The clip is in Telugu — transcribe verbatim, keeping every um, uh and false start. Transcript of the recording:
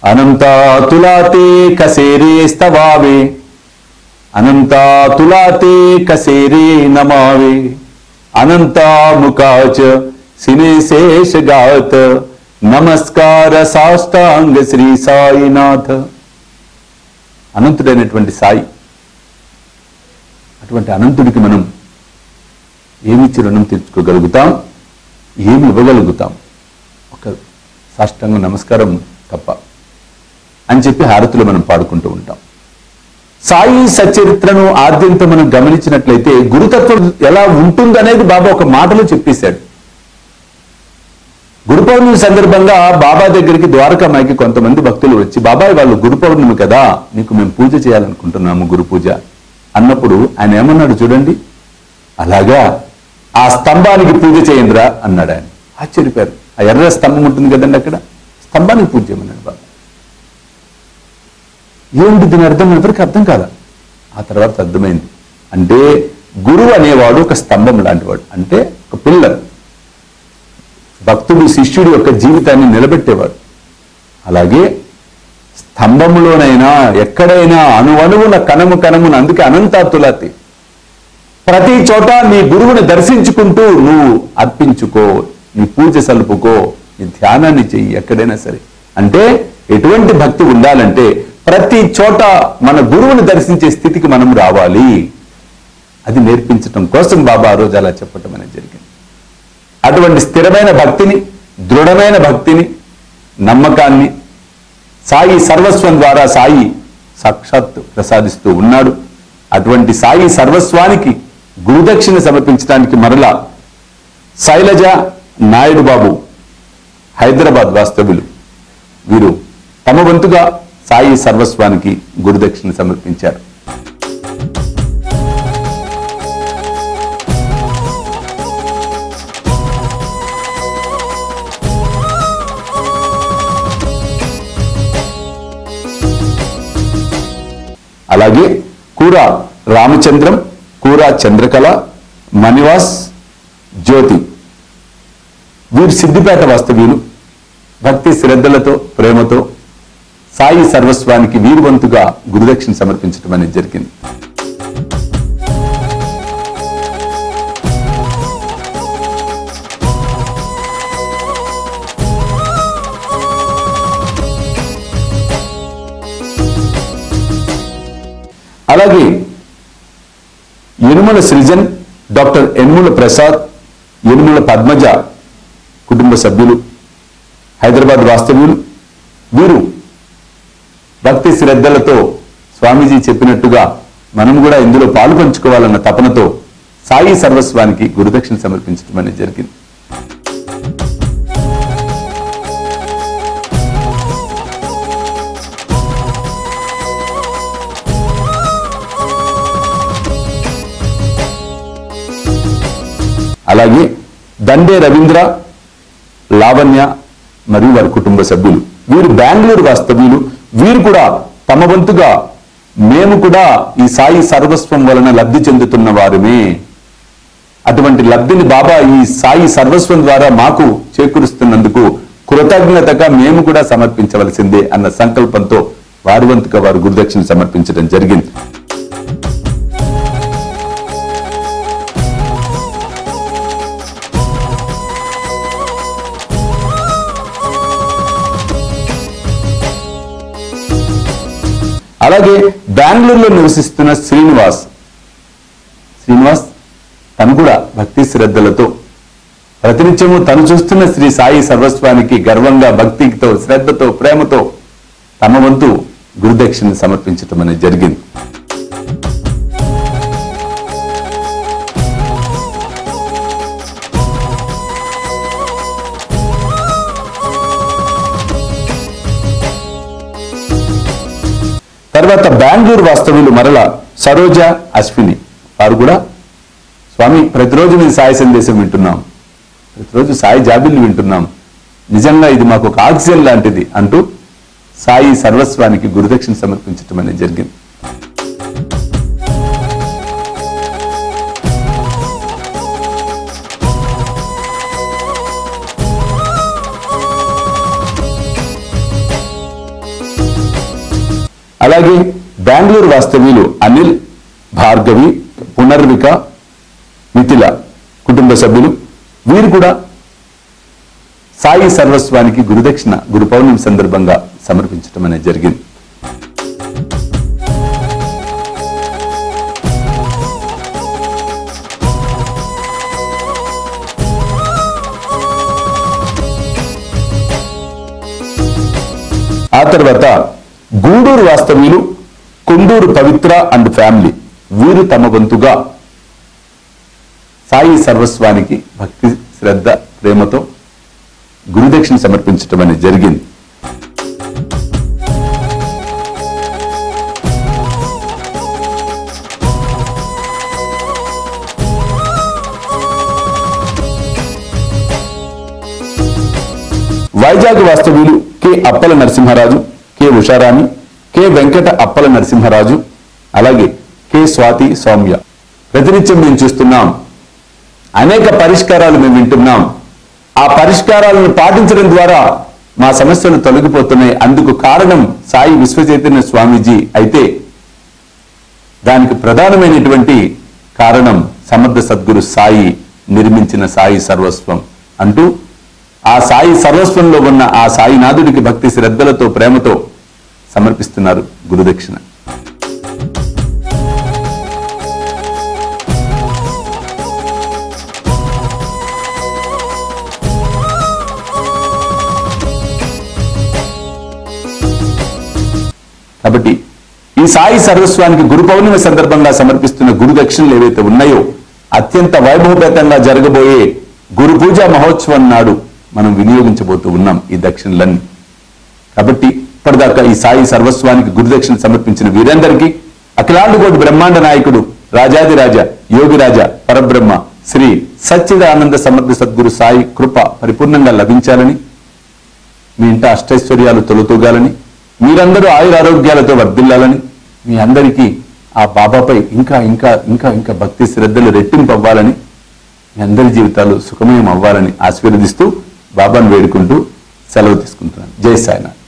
అనంతా తులాతే కసేరే స్తవావే అనంతా తులాతే కసేరే నమావే అనంతా ముఖాచ సినేశేష గాత నమస్కార సాష్టాంగ శ్రీ సాయినాథ. అనంతుడైనటువంటి సాయి, అటువంటి అనంతుడికి మనం ఏమిచ్చి రుణం తీర్చుకోగలుగుతాం, ఏమి ఇవ్వగలుగుతాం? ఒక సాష్టాంగ నమస్కారం తప్ప అని చెప్పి హారతులు మనం పాడుకుంటూ ఉంటాం. సాయి సచ్చరిత్రను ఆద్యంతం మనం గమనించినట్లయితే గురుతత్వం ఎలా ఉంటుందనేది బాబా ఒక మాటలో చెప్పేశాడు. గురు పౌర్ణమి సందర్భంగా బాబా దగ్గరికి ద్వారకామాయికి కొంతమంది భక్తులు వచ్చి, బాబాయ్ వాళ్ళు గురు పౌర్ణమి కదా, నీకు మేము పూజ చేయాలనుకుంటున్నాము, గురు పూజ అన్నప్పుడు ఆయన ఏమన్నాడు చూడండి, అలాగా ఆ స్తంభానికి పూజ చేయండిరా అన్నాడు. ఆయన ఆశ్చర్యపోయారు. ఆ ఎర్ర స్తంభం ఉంటుంది కదండి, అక్కడ స్తంభానికి పూజ చేయమన్నాడు బాబా. ఏమిటి దీని అర్థం ఎవరికి అర్థం కాదా? ఆ తర్వాత అర్థమైంది. అంటే గురువు అనేవాడు ఒక స్తంభం లాంటివాడు, అంటే ఒక పిల్లర్, భక్తుడు శిష్యుడి యొక్క జీవితాన్ని నిలబెట్టేవాడు. అలాగే స్తంభంలోనైనా ఎక్కడైనా అణువణువున కణము కణమున, అందుకే అనంతా తులాతి, ప్రతి చోట నీ గురువుని దర్శించుకుంటూ నువ్వు అర్పించుకో, నీ పూజ సలుపుకో, నీ ధ్యానాన్ని చెయ్యి ఎక్కడైనా సరే. అంటే ఎటువంటి భక్తి ఉండాలంటే ప్రతి చోట మన గురువుని దర్శించే స్థితికి మనం రావాలి. అది నేర్పించటం కోసం బాబా ఆ రోజు అలా చెప్పటం అనేది జరిగింది. అటువంటి స్థిరమైన భక్తిని, దృఢమైన భక్తిని, నమ్మకాన్ని సాయి సర్వస్వం ద్వారా సాయి సాక్షాత్ ప్రసాదిస్తూ ఉన్నాడు. అటువంటి సాయి సర్వస్వానికి గురుదక్షిణ సమర్పించడానికి మరలా శైలజ నాయుడు బాబు హైదరాబాద్ వాస్తవ్యులు వీరు తమ వంతుగా సాయి సర్వస్వానికి గురుదక్షిణ సమర్పించారు. అలాగే కూర రామచంద్రం, కూర చంద్రకళ, మణివాస్, జ్యోతి వీరు సిద్దిపేట వాస్తవ్యులు. భక్తి శ్రద్ధలతో ప్రేమతో సాయి సర్వస్వానికి వీరు వంతుగా గురుదక్షిణ సమర్పించడం అనేది జరిగింది. అలాగే యనుమల సృజన్, డాక్టర్ యనుమల ప్రసాద్, యనుమల పద్మజ కుటుంబ సభ్యులు, హైదరాబాద్ వాస్తవ్యులు. వీరు భక్తి శ్రద్ధలతో స్వామీజీ చెప్పినట్టుగా మనం కూడా ఇందులో పాలు పంచుకోవాలన్న తపనతో సాయి సర్వస్వానికి గురుదక్షిణ సమర్పించడం అనేది జరిగింది. అలాగే దండే రవీంద్ర, లావణ్య మరియు వారి కుటుంబ సభ్యులు వీరు బెంగళూరు వాస్తవ్యులు. వీరు కూడా తమ వంతుగా మేము కూడా ఈ సాయి సర్వస్వం వలన లబ్ధి చెందుతున్న వారమే, అటువంటి లబ్ధిని బాబా ఈ సాయి సర్వస్వం ద్వారా మాకు చేకూరుస్తున్నందుకు కృతజ్ఞతగా మేము కూడా సమర్పించవలసిందే అన్న సంకల్పంతో వారి వంతుగా వారు గురుదక్షిణ సమర్పించడం జరిగింది. అలాగే బెంగళూరులో నివసిస్తున్న శ్రీనివాస్ శ్రీనివాస్ తను కూడా భక్తి శ్రద్ధలతో ప్రతినిత్యము తను చూస్తున్న శ్రీ సాయి సర్వస్వానికి గర్వంగా భక్తితో శ్రద్ధతో ప్రేమతో తమ వంతు గురుదక్షిణ సమర్పించటం అనేది జరిగింది. తర్వాత బెంగళూరు వాస్తవ్యులు మరల సరోజ, అశ్విని వారు కూడా స్వామి ప్రతిరోజు నేను సాయి సందేశం వింటున్నాం, ప్రతిరోజు సాయి జాబిల్ని వింటున్నాం, నిజంగా ఇది మాకు ఒక ఆక్సిజన్ లాంటిది అంటూ సాయి సర్వస్వానికి గురుదక్షిణ సమర్పించటం అనేది జరిగింది. అలాగే బెంగళూరు వాస్తవ్యులు అనిల్, భార్గవి, పునర్విక, మిథిల కుటుంబ సభ్యులు వీరు కూడా సాయి సర్వస్వానికి గురుదక్షిణ గురు పౌర్ణమి సందర్భంగా సమర్పించడం అనేది జరిగింది. ఆ తర్వాత గూడూరు వాస్తవ్యులు కొండూరు పవిత్ర అండ్ ఫ్యామిలీ వీరు తమ వంతుగా సాయి సర్వస్వానికి భక్తి శ్రద్ధ ప్రేమతో గురుదక్షిణ సమర్పించడం అనేది జరిగింది. వైజాగ్ వాస్తవ్యులు K Appala Narasimharaju, K Usharani, K Venkata Appala Narasimharaju, అలాగే కె స్వాతి సౌమ్య. ప్రతినిత్యం మేము చూస్తున్నాం, అనేక పరిష్కారాలు మేము వింటున్నాం. ఆ పరిష్కారాలను పాటించడం ద్వారా మా సమస్యలు తొలగిపోతున్నాయి. అందుకు కారణం సాయి విశ్వచైతన్య స్వామీజీ అయితే దానికి ప్రధానమైనటువంటి కారణం సమర్థ సద్గురు సాయి నిర్మించిన సాయి సర్వస్వం అంటూ ఆ సాయి సర్వస్వంలో ఉన్న ఆ సాయినాథుడికి భక్తి శ్రద్ధలతో ప్రేమతో సమర్పిస్తున్నారు గురుదక్షిణ. కాబట్టి ఈ సాయి సర్వస్వానికి గురు పౌర్ణమి సందర్భంగా సమర్పిస్తున్న గురు దక్షిణలు ఏవైతే ఉన్నాయో అత్యంత వైభవపేతంగా జరగబోయే గురు పూజ మహోత్సవం నాడు మనం వినియోగించబోతూ ఉన్నాం ఈ దక్షిణలన్నీ. కాబట్టి ఇప్పటిదాకా ఈ సాయి సర్వస్వానికి గురుదక్షిణ సమర్పించిన వీరందరికీ అఖిలాండకోటి బ్రహ్మాండ నాయకుడు రాజాదిరాజ యోగిరాజ పరబ్రహ్మ శ్రీ సచ్చిదానంద సమర్థ సద్గురు సాయి కృప పరిపూర్ణంగా లభించాలని, మీ ఇంట అష్టైశ్వర్యాలు తొలతూగాలని, మీరందరూ ఆయురారోగ్యాలతో వర్ధిల్లాలని, మీ అందరికీ ఆ బాబాపై ఇంకా ఇంకా ఇంకా ఇంకా భక్తి శ్రద్ధలు రెట్టింపు అవ్వాలని, మీ అందరి జీవితాలు సుఖమయం అవ్వాలని ఆశీర్వదిస్తూ బాబాను వేడుకుంటూ సెలవు తీసుకుంటున్నాను. జై సాయినాథ్.